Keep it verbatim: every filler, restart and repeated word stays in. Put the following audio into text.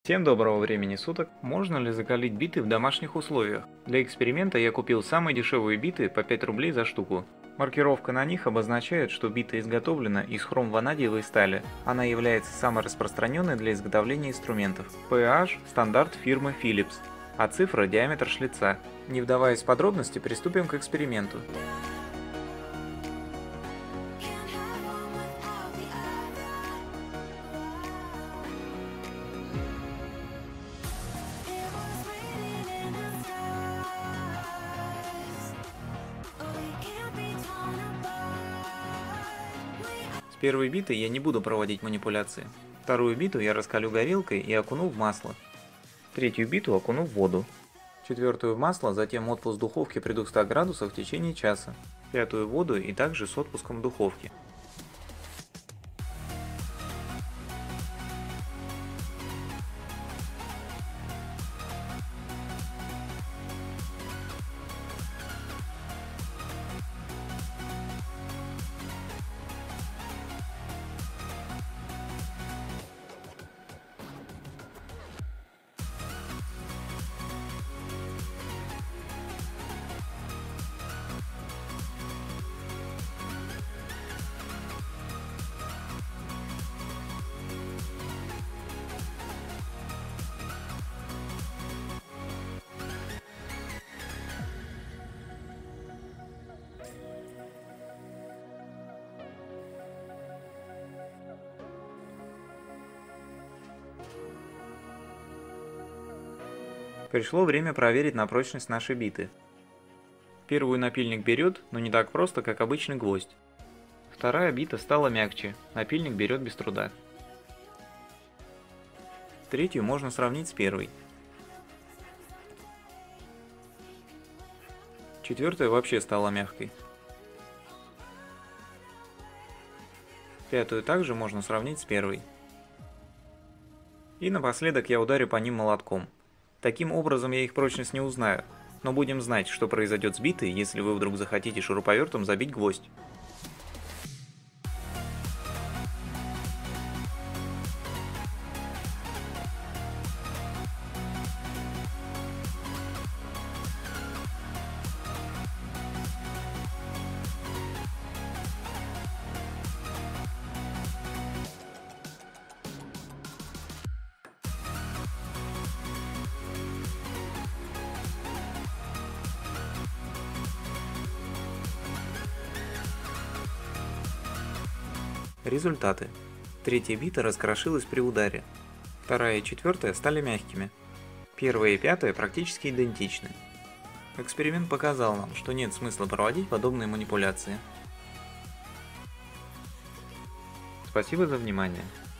Всем доброго времени суток! Можно ли закалить биты в домашних условиях? Для эксперимента я купил самые дешевые биты по пять рублей за штуку. Маркировка на них обозначает, что бита изготовлена из хром-ванадиевой стали. Она является самой распространенной для изготовления инструментов. pH – стандарт фирмы Philips, а цифра – диаметр шлица. Не вдаваясь в подробности, приступим к эксперименту. С первой битой я не буду проводить манипуляции. Вторую биту я раскалю горелкой и окуну в масло. Третью биту окуну в воду. Четвертую в масло, затем отпуск духовки при двухстах градусах в течение часа. Пятую в воду и также с отпуском духовки. Пришло время проверить на прочность нашей биты. Первую напильник берет, но не так просто, как обычный гвоздь. Вторая бита стала мягче, напильник берет без труда. Третью можно сравнить с первой. Четвертая вообще стала мягкой. Пятую также можно сравнить с первой. И напоследок я ударю по ним молотком. Таким образом я их прочность не узнаю, но будем знать, что произойдет с битой, если вы вдруг захотите шуруповертом забить гвоздь. Результаты. Третья бита раскрошилась при ударе. Вторая и четвертая стали мягкими. Первая и пятая практически идентичны. Эксперимент показал нам, что нет смысла проводить подобные манипуляции. Спасибо за внимание.